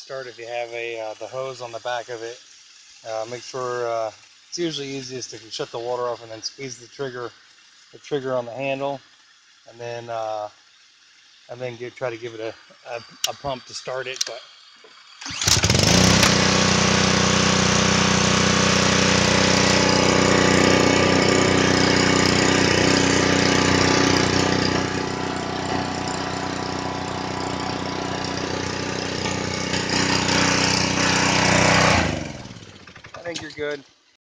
start if you have the hose on the back of it. Make sure it's usually easiest if you shut the water off and then squeeze the trigger on the handle, and then try to give it a pump to start it. But I think you're good.